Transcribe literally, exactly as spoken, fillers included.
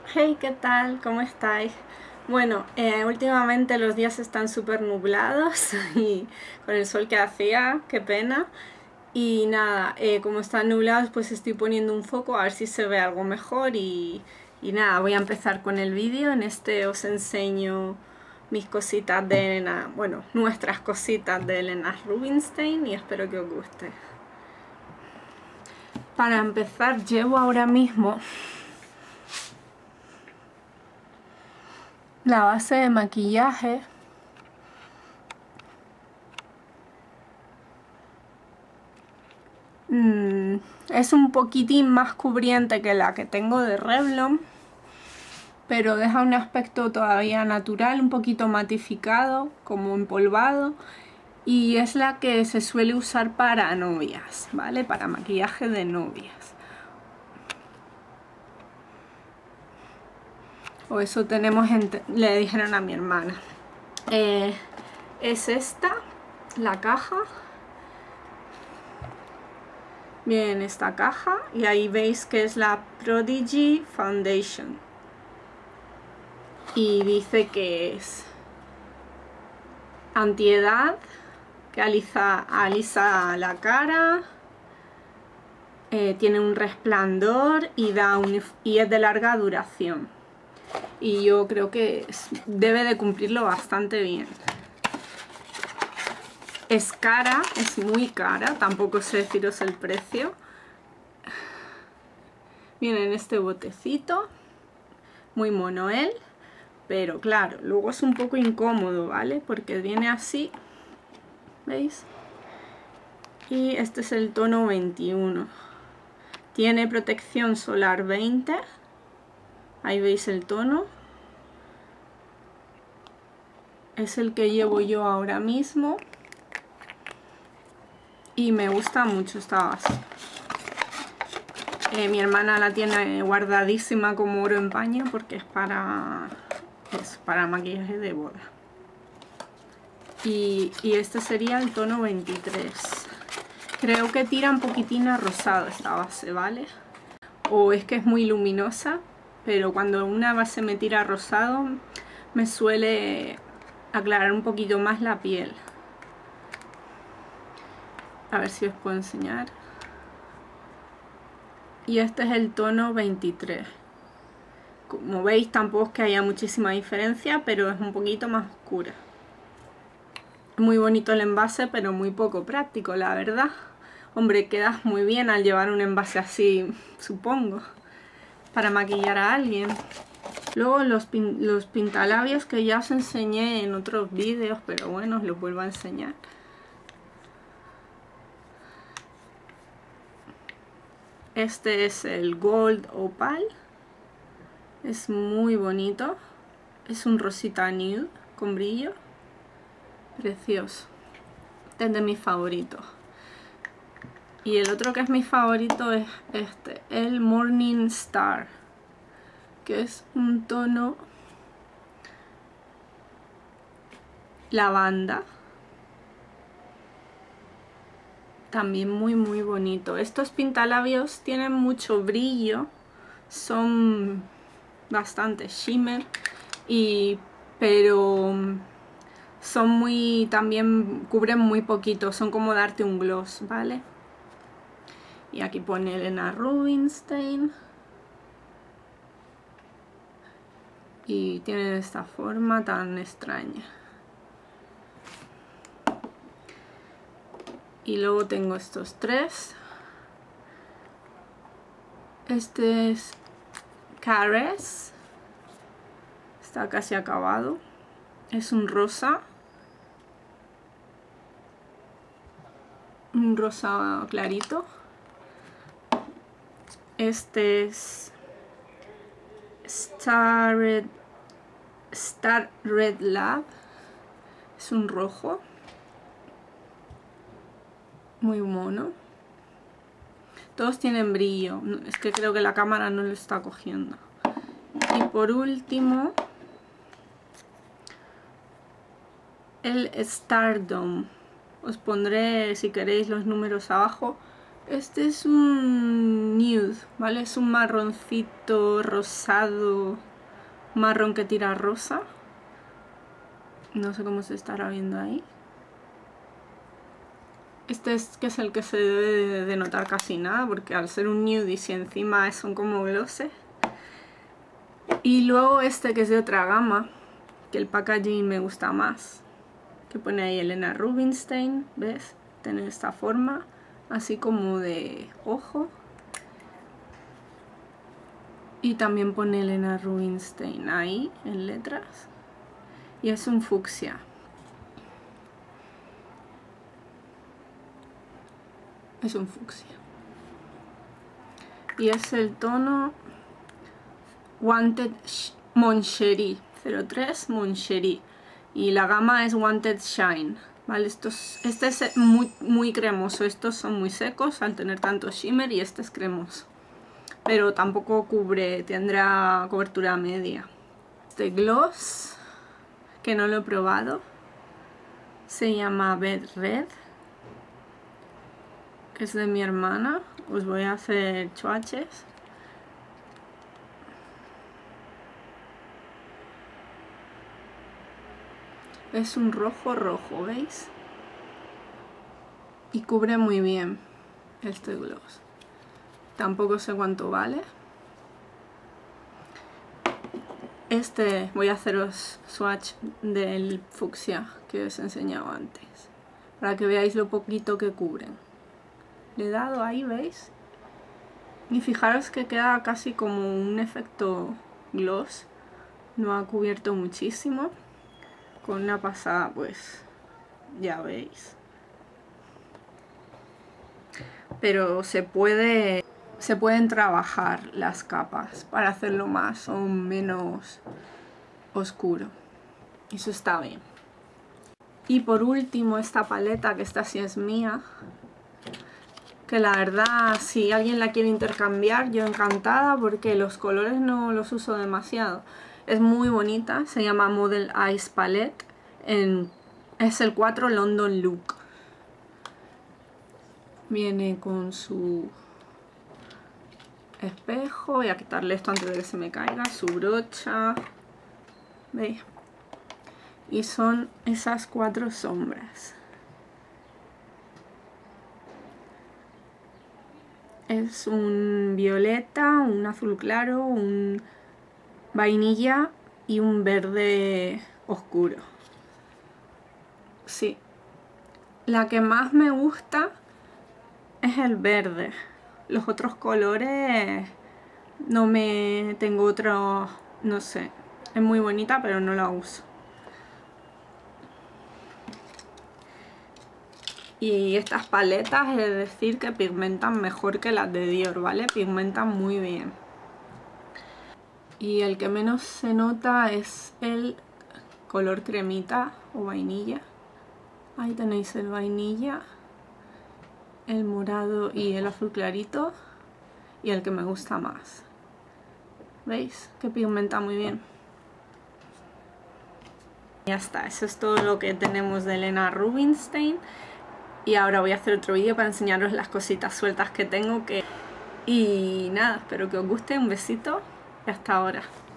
Hey, ¿qué tal? ¿Cómo estáis? Bueno, eh, últimamente los días están súper nublados y con el sol que hacía, qué pena. Y nada, eh, como están nublados, pues estoy poniendo un foco a ver si se ve algo mejor y, y nada, voy a empezar con el vídeo. En este os enseño mis cositas de Elena, bueno, nuestras cositas de Elena Rubinstein y espero que os guste. Para empezar, llevo ahora mismo la base de maquillaje. Mm, es un poquitín más cubriente que la que tengo de Revlon, pero deja un aspecto todavía natural, un poquito matificado, como empolvado, y es la que se suele usar para novias, ¿vale? Para maquillaje de novias. O eso tenemos, le dijeron a mi hermana. Eh, es esta, la caja. Bien, esta caja, y ahí veis que es la Prodigy Foundation. Y dice que es antiedad, que alisa, alisa la cara, eh, tiene un resplandor y, da un, y es de larga duración. Y yo creo que es, debe de cumplirlo bastante bien. Es cara, es muy cara, tampoco sé deciros el precio. Viene en este botecito, muy mono él, pero claro, luego es un poco incómodo, ¿vale? Porque viene así, ¿veis? Y este es el tono veintiuno. Tiene protección solar veinte. Ahí veis el tono. Es el que llevo yo ahora mismo. Y me gusta mucho esta base. Eh, mi hermana la tiene guardadísima como oro en paño porque es para, es para maquillaje de boda. Y, y este sería el tono veintitrés. Creo que tira un poquitín a rosado esta base, ¿vale? O es que es muy luminosa, pero cuando una base me tira a rosado me suele aclarar un poquito más la piel. A ver si os puedo enseñar. Y este es el tono veintitrés. Como veis, tampoco es que haya muchísima diferencia, pero es un poquito más oscura. Muy bonito el envase, pero muy poco práctico, la verdad. Hombre, quedas muy bien al llevar un envase así, supongo, para maquillar a alguien. Luego los, pin los pintalabios que ya os enseñé en otros vídeos, pero bueno, os los vuelvo a enseñar. Este es el Gold Opal. Es muy bonito. Es un rosita nude con brillo. Precioso. Este es de mis favoritos. Y el otro que es mi favorito es este, el Morning Star, que es un tono lavanda. También muy muy bonito. Estos pintalabios tienen mucho brillo, son bastante shimmer, y, pero son muy, también cubren muy poquito, son como darte un gloss, ¿vale? Y aquí pone Elena Rubinstein. Y tienen esta forma tan extraña. Y luego tengo estos tres. Este es Caress. Está casi acabado. Es un rosa. Un rosa clarito. Este es Star Red, Star Red Lab. Es un rojo. Muy mono. Todos tienen brillo. Es que creo que la cámara no lo está cogiendo. Y por último, el Stardom. Os pondré, si queréis, los números abajo, Este es un nude, ¿vale? Es un marroncito rosado, marrón que tira rosa. No sé cómo se estará viendo ahí. Este es que es el que se debe de notar casi nada, porque al ser un nude y si encima son como glosses. Y luego este que es de otra gama, que el packaging me gusta más, que pone ahí Helena Rubinstein, ¿ves? Tiene esta forma, así como de ojo. Y también pone Helena Rubinstein ahí, en letras. Y es un fucsia. Es un fucsia. Y es el tono Wanted Mon Cherie, cero tres Mon Cherie. Y la gama es Wanted Shine. ¿Vale? Estos, este es muy, muy cremoso. Estos son muy secos al tener tanto shimmer y este es cremoso. Pero tampoco cubre, tendrá cobertura media. Este gloss, que no lo he probado, se llama Bed Red, que es de mi hermana. Os voy a hacer swatches. Es un rojo rojo, ¿veis? Y cubre muy bien este gloss. Tampoco sé cuánto vale. Este voy a haceros swatch del fucsia que os he enseñado antes, para que veáis lo poquito que cubren. Le he dado ahí, ¿veis? Y fijaros que queda casi como un efecto gloss. No ha cubierto muchísimo. Con una pasada, pues, ya veis. Pero se puede... Se pueden trabajar las capas para hacerlo más o menos oscuro. Eso está bien. Y por último esta paleta, que esta sí es mía. Que la verdad, si alguien la quiere intercambiar, yo encantada, porque los colores no los uso demasiado. Es muy bonita, se llama Model Eyes Palette. En, es el cuatro London Look. Viene con su espejo, voy a quitarle esto antes de que se me caiga, su brocha, ¿veis? Y son esas cuatro sombras. Es un violeta, un azul claro, un vainilla y un verde oscuro. Sí. La que más me gusta es el verde. Los otros colores no me... tengo otro... no sé. Es muy bonita, pero no la uso. Y estas paletas, es decir, que pigmentan mejor que las de Dior, ¿vale? Pigmentan muy bien. Y el que menos se nota es el color cremita o vainilla. Ahí tenéis el vainilla, el morado y el azul clarito. Y el que me gusta más. ¿Veis? Que pigmenta muy bien. Ya está, eso es todo lo que tenemos de Helena Rubinstein. Y ahora voy a hacer otro vídeo para enseñaros las cositas sueltas que tengo. Que... Y nada, espero que os guste. Un besito y hasta ahora.